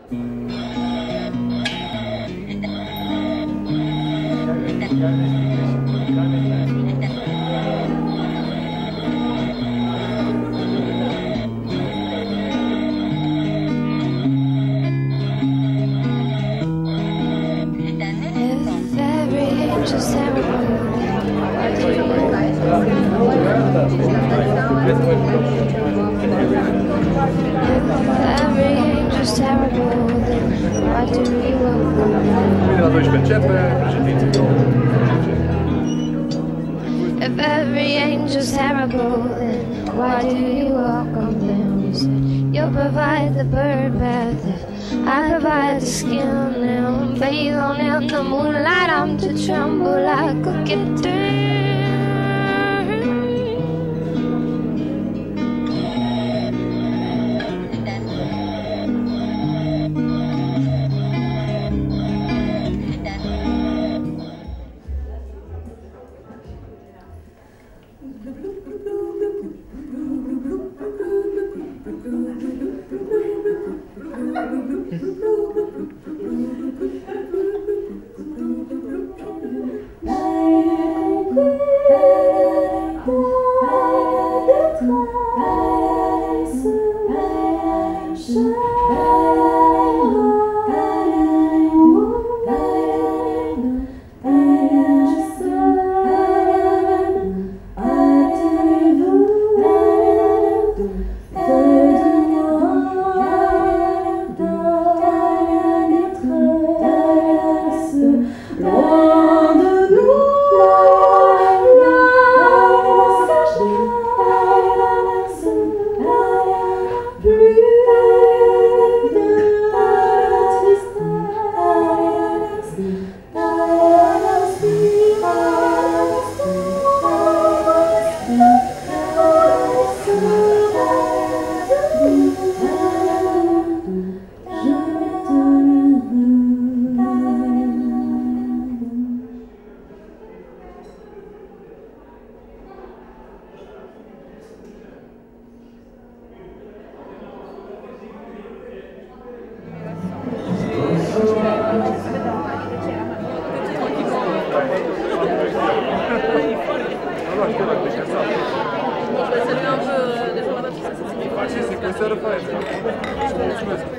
If every angel's terrible, then why do you welcome them? You said you'll provide the bird bath, I provide the skin, and bathe on in the moonlight. I'm to tremble like a kitten. C'est que ça le fait.